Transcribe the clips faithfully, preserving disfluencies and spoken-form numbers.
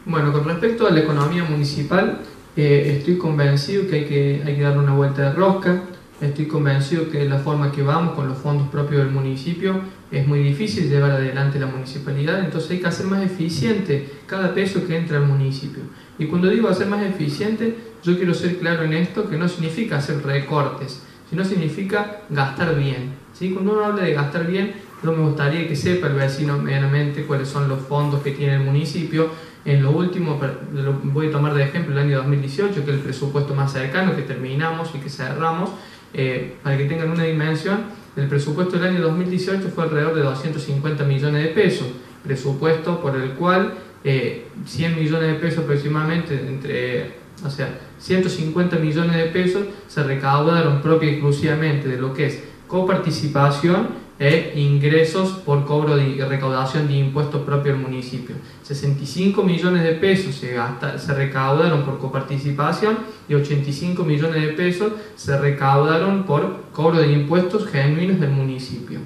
Bueno, con respecto a la economía municipal, eh, estoy convencido que hay, que hay que darle una vuelta de rosca. Estoy convencido que la forma que vamos con los fondos propios del municipio es muy difícil llevar adelante la municipalidad, entonces hay que hacer más eficiente cada peso que entra al municipio. Y cuando digo hacer más eficiente, yo quiero ser claro en esto, que no significa hacer recortes, sino significa gastar bien, ¿sí? Cuando uno habla de gastar bien, no me gustaría que sepa el vecino medianamente cuáles son los fondos que tiene el municipio. En lo último, lo voy a tomar de ejemplo el año dos mil dieciocho, que es el presupuesto más cercano que terminamos y que cerramos. Eh, para que tengan una dimensión, el presupuesto del año dos mil dieciocho fue alrededor de doscientos cincuenta millones de pesos, presupuesto por el cual eh, cien millones de pesos aproximadamente, entre, o sea, ciento cincuenta millones de pesos se recaudaron propia y exclusivamente de lo que es coparticipación e ingresos por cobro de recaudación de impuestos propios del municipio. sesenta y cinco millones de pesos se, gasta, se recaudaron por coparticipación y ochenta y cinco millones de pesos se recaudaron por cobro de impuestos genuinos del municipio.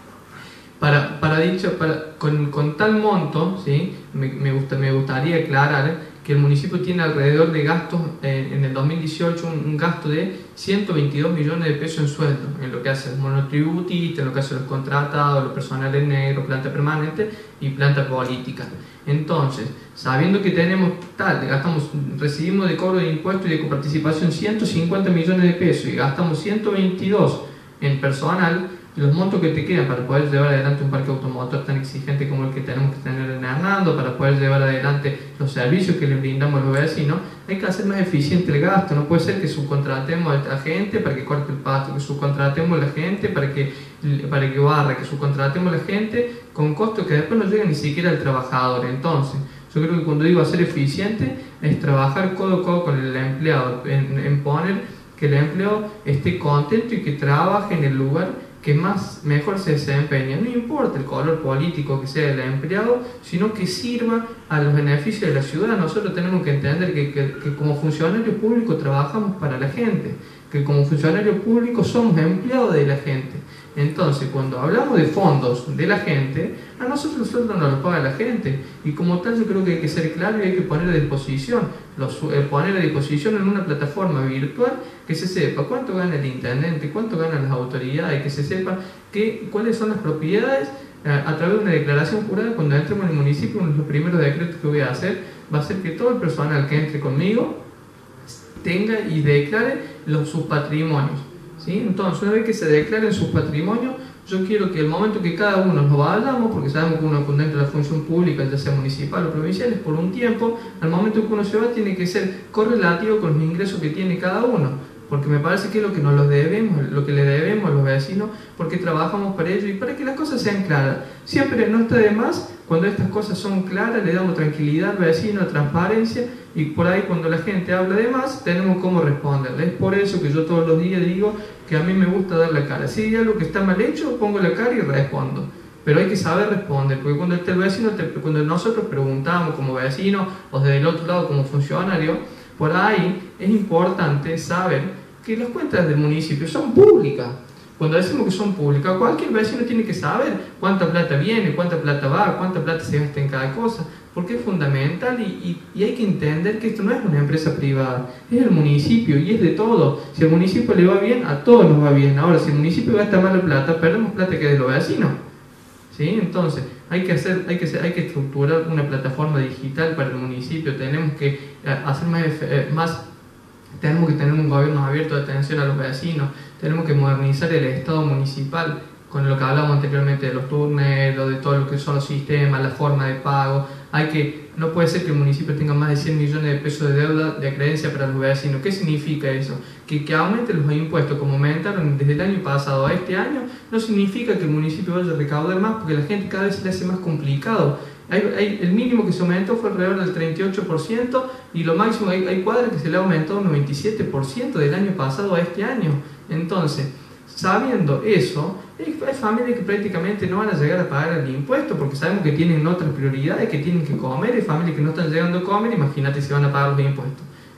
Para, para dicho, para, con, con tal monto, ¿sí? me, me, gusta, me gustaría aclarar que el municipio tiene alrededor de gastos, eh, en el dos mil dieciocho, un, un gasto de ciento veintidós millones de pesos en sueldo, en lo que hace el monotributista, en lo que hace los contratados, los personales negros, planta permanente y planta política. Entonces, sabiendo que tenemos tal, gastamos, recibimos de cobro de impuestos y de coparticipación ciento cincuenta millones de pesos y gastamos ciento veintidós en personal, los montos que te quedan para poder llevar adelante un parque automotor tan exigente como el que tenemos que tener en Hernando, para poder llevar adelante los servicios que le brindamos a los vecinos, hay que hacer más eficiente el gasto. No puede ser que subcontratemos a la gente para que corte el pasto, que subcontratemos a la gente para que, para que barra, que subcontratemos a la gente con costos que después no llegan ni siquiera al trabajador. Entonces, yo creo que cuando digo hacer eficiente es trabajar codo a codo con el empleado, en, en poner que el empleado esté contento y que trabaje en el lugar que más mejor se desempeña. No importa el color político que sea el empleado, sino que sirva a los beneficios de la ciudad. Nosotros tenemos que entender que, que, que como funcionarios públicos trabajamos para la gente, que como funcionarios públicos somos empleados de la gente. Entonces, cuando hablamos de fondos de la gente, a nosotros los sueldos nos los paga la gente, y como tal yo creo que hay que ser claro y hay que poner a disposición, los, eh, poner a disposición en una plataforma virtual que se sepa cuánto gana el intendente, cuánto ganan las autoridades, que se sepa que, cuáles son las propiedades. eh, a través de una declaración jurada. Cuando entremos en el municipio, uno de los primeros decretos que voy a hacer va a ser que todo el personal que entre conmigo tenga y declare los, sus patrimonios, ¿sí? Entonces, una vez que se declaren sus patrimonios, yo quiero que el momento que cada uno nos vayamos, porque sabemos que uno dentro de la función pública, ya sea municipal o provincial, es por un tiempo, al momento que uno se va tiene que ser correlativo con los ingresos que tiene cada uno, porque me parece que es lo que nos lo debemos, lo que le debemos a los vecinos, porque trabajamos para ello y para que las cosas sean claras. Siempre no está de más, cuando estas cosas son claras, le damos tranquilidad al vecino, transparencia, y por ahí cuando la gente habla de más, tenemos cómo responderle. Es por eso que yo todos los días digo que a mí me gusta dar la cara. Si hay algo que está mal hecho, pongo la cara y respondo. Pero hay que saber responder, porque cuando el vecino, cuando nosotros preguntamos como vecino o desde el otro lado como funcionario, por ahí es importante saber que las cuentas del municipio son públicas. Cuando decimos que son públicas, cualquier vecino tiene que saber cuánta plata viene, cuánta plata va, cuánta plata se gasta en cada cosa, porque es fundamental y, y, y hay que entender que esto no es una empresa privada, es el municipio y es de todo. Si al municipio le va bien, a todos nos va bien. Ahora, si el municipio gasta mal la plata, perdemos plata que es de los vecinos, ¿sí? Entonces, hay que, hacer, hay, que hacer, hay que estructurar una plataforma digital para el municipio, tenemos que hacer más, más tenemos que tener un gobierno abierto de atención a los vecinos, tenemos que modernizar el Estado municipal, con lo que hablamos anteriormente de los turneros, de todo lo que son los sistemas, la forma de pago. Hay que, no puede ser que el municipio tenga más de cien millones de pesos de deuda de acreencia para los vecinos. ¿Qué significa eso? Que, que aumenten los impuestos como aumentaron desde el año pasado a este año, no significa que el municipio vaya a recaudar más, porque la gente cada vez se le hace más complicado. Hay, hay, el mínimo que se aumentó fue alrededor del treinta y ocho por ciento y lo máximo, hay, hay cuadras que se le ha aumentado un noventa y siete por ciento del año pasado a este año. Entonces, sabiendo eso, hay, hay familias que prácticamente no van a llegar a pagar el impuesto porque sabemos que tienen otras prioridades, que tienen que comer, hay familias que no están llegando a comer, imagínate si van a pagar los impuestos.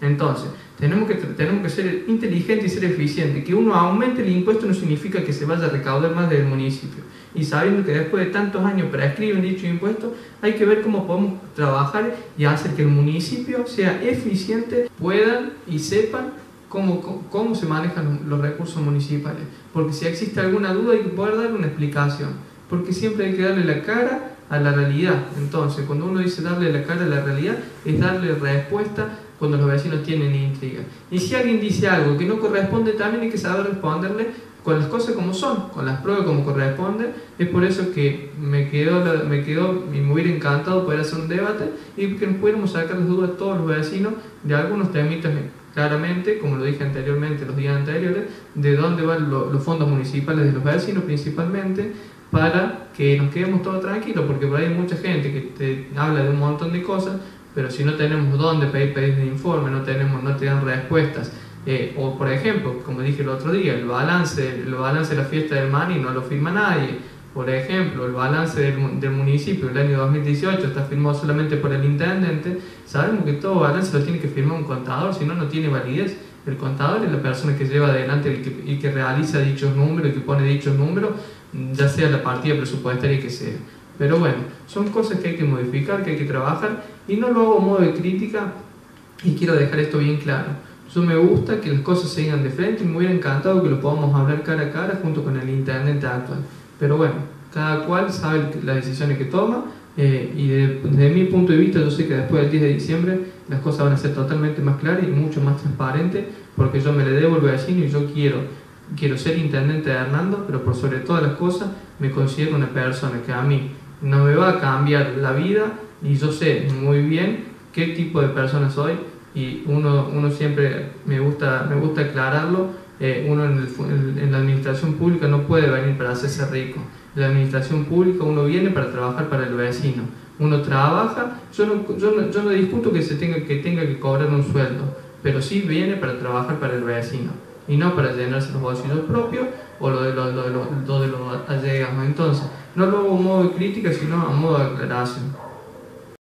Entonces, tenemos que, tenemos que ser inteligentes y ser eficientes. Que uno aumente el impuesto no significa que se vaya a recaudar más del municipio. Y sabiendo que después de tantos años prescriben dicho impuesto, hay que ver cómo podemos trabajar y hacer que el municipio sea eficiente, puedan y sepan cómo, cómo, cómo se manejan los recursos municipales. Porque si existe alguna duda hay que poder dar una explicación. Porque siempre hay que darle la cara a la realidad. Entonces, cuando uno dice darle la cara a la realidad, es darle respuesta cuando los vecinos tienen intriga. Y si alguien dice algo que no corresponde, también hay que saber responderle con las cosas como son, con las pruebas como corresponde. Es por eso que me quedó, la, me quedó y me hubiera encantado poder hacer un debate y que nos pudiéramos sacar las dudas a todos los vecinos de algunos temitas claramente, como lo dije anteriormente, los días anteriores, de dónde van lo, los fondos municipales de los vecinos principalmente, para que nos quedemos todos tranquilos, porque por ahí hay mucha gente que te habla de un montón de cosas, pero si no tenemos dónde pedir pedidos de informe, no tenemos, no te dan respuestas, eh, o por ejemplo, como dije el otro día, el balance, el balance de la fiesta del Mani no lo firma nadie. Por ejemplo, el balance del, del municipio del año dos mil dieciocho está firmado solamente por el intendente. Sabemos que todo balance lo tiene que firmar un contador, si no, no tiene validez. El contador es la persona que lleva adelante y que, y que realiza dichos números y que pone dichos números, ya sea la partida presupuestaria que sea. Pero bueno, son cosas que hay que modificar, que hay que trabajar, y no lo hago a modo de crítica, y quiero dejar esto bien claro. Yo me gusta que las cosas se digan de frente y me hubiera encantado que lo podamos hablar cara a cara junto con el intendente actual. Pero bueno, cada cual sabe las decisiones que toma, eh, y de, desde mi punto de vista yo sé que después del diez de diciembre las cosas van a ser totalmente más claras y mucho más transparentes, porque yo me le debo al vecino y yo quiero, quiero ser intendente de Hernando, pero por sobre todas las cosas me considero una persona que a mí no me va a cambiar la vida y yo sé muy bien qué tipo de persona soy, y uno, uno siempre me gusta, me gusta aclararlo. Eh, uno en, el, en la administración pública no puede venir para hacerse rico. En la administración pública uno viene para trabajar para el vecino. Uno trabaja, yo no, yo no, yo no discuto que se tenga que, tenga que cobrar un sueldo, pero sí viene para trabajar para el vecino y no para llenarse los bolsillos propios o lo de los lo de lo, lo de lo allegados. Entonces, no lo hago a modo de crítica, sino a modo de aclaración.